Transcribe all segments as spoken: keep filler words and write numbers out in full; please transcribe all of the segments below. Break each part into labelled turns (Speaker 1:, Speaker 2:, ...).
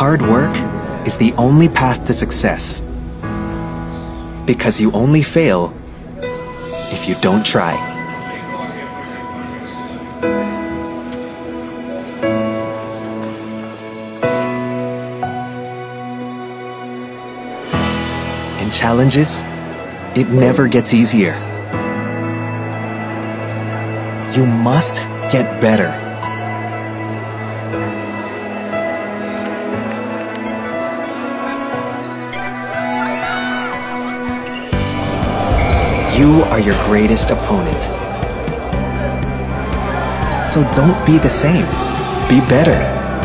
Speaker 1: Hard work is the only path to success, because you only fail if you don't try. In challenges, it never gets easier. You must get better. You are your greatest opponent. So don't be the same. Be better.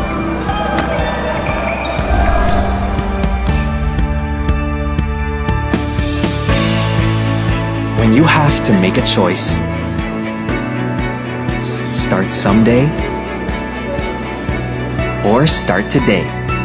Speaker 1: When you have to make a choice, start someday or start today.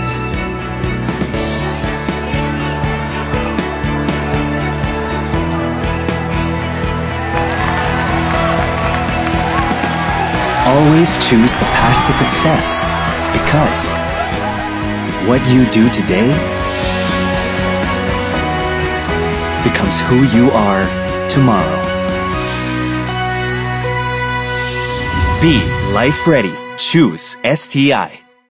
Speaker 1: Always choose the path to success, because what you do today becomes who you are tomorrow. Be life ready. Choose S T I.